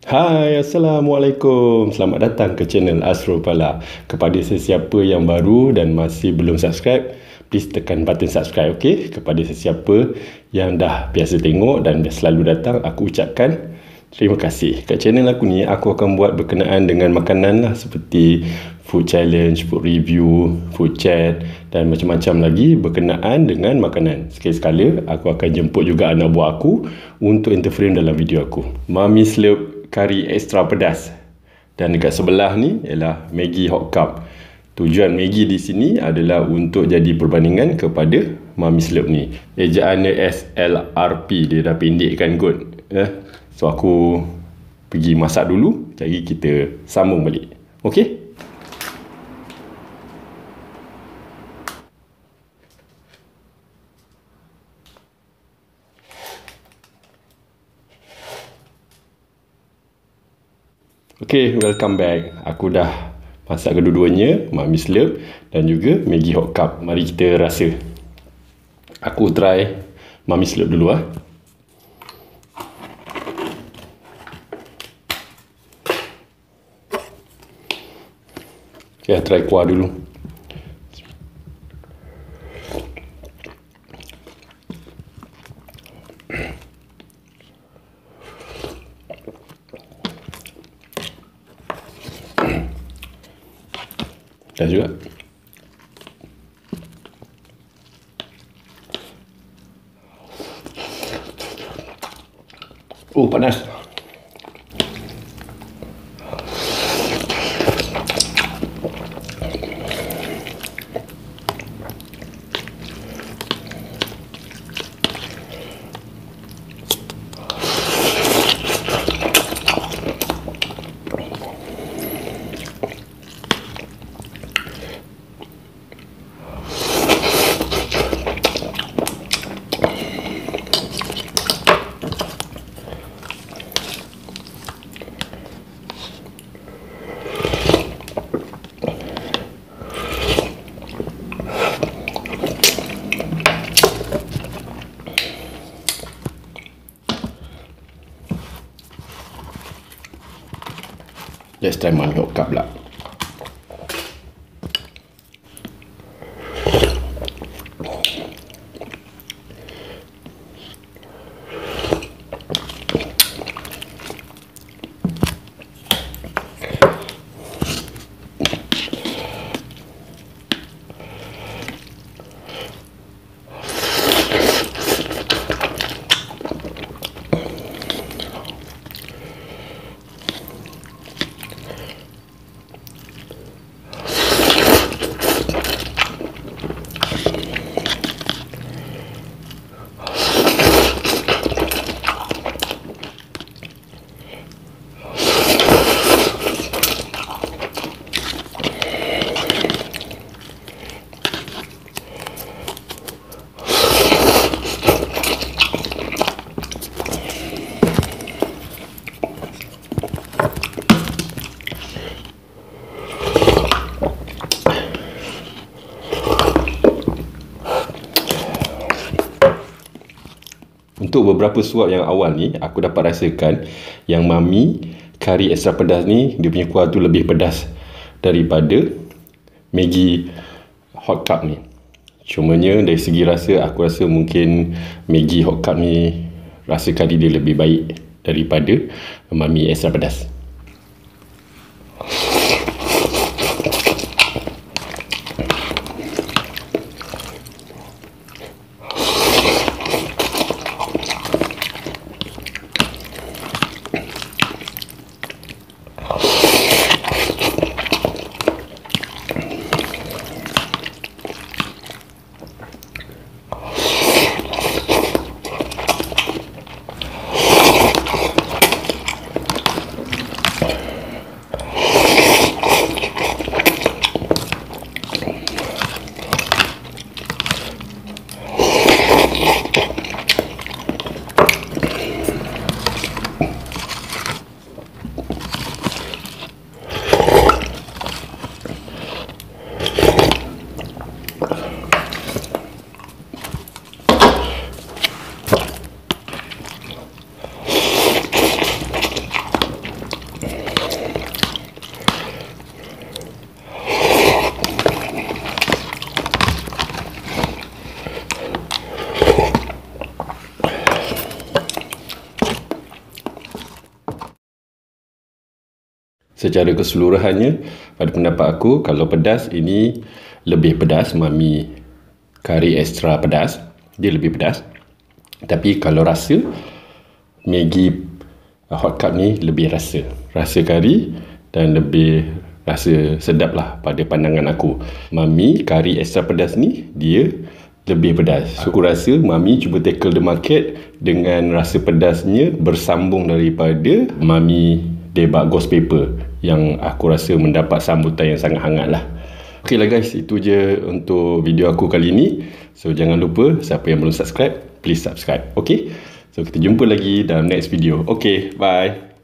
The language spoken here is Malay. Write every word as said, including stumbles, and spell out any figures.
Hai, Assalamualaikum. Selamat datang ke channel Astro Pala. Kepada sesiapa yang baru dan masih belum subscribe, please tekan button subscribe, okey? Kepada sesiapa yang dah biasa tengok dan selalu datang, aku ucapkan terima kasih. Kat channel aku ni, aku akan buat berkenaan dengan makanan lah, seperti food challenge, food review, food chat dan macam-macam lagi berkenaan dengan makanan. Sekali-sekala, aku akan jemput juga anak buah aku untuk interfere dalam video aku. Mami Slurp kari ekstra pedas. Dan dekat sebelah ni ialah Maggi Hot Cup. Tujuan Maggi di sini adalah untuk jadi perbandingan kepada Mami Slurp ni. Ejaannya S L R P, dia dah pendekkan kot. Eh? So aku pergi masak dulu, jadi kita sambung balik. Okey? Okay, welcome back. Aku dah masak kedua-duanya, Mami Slurp dan juga Maggi Hot Cup. Mari kita rasa. Aku try Mami Slurp dulu ah. Okay, try kuah dulu. Dah juga. Oh, panas. Let's try Mami Hot Cup pula. Untuk beberapa suap yang awal ni, aku dapat rasakan yang Mami kari ekstra pedas ni, dia punya kuah tu lebih pedas daripada Maggi Hot Cup ni. Cumanya dari segi rasa, aku rasa mungkin Maggi Hot Cup ni rasa kari dia lebih baik daripada Mami ekstra pedas. secara keseluruhannya, pada pendapat aku, kalau pedas ini lebih pedas. Mami kari extra pedas, dia lebih pedas. Tapi kalau rasa, Maggi Hot Cup ni lebih rasa Rasa kari dan lebih rasa sedap lah pada pandangan aku. Mami kari extra pedas ni, dia lebih pedas. Aku rasa Mami cuba tackle the market dengan rasa pedasnya bersambung daripada Mami debak ghost pepper, yang aku rasa mendapat sambutan yang sangat hangat lah. Ok lah guys, itu je untuk video aku kali ni. So jangan lupa, siapa yang belum subscribe, please subscribe. Ok, so kita jumpa lagi dalam next video. Ok, bye.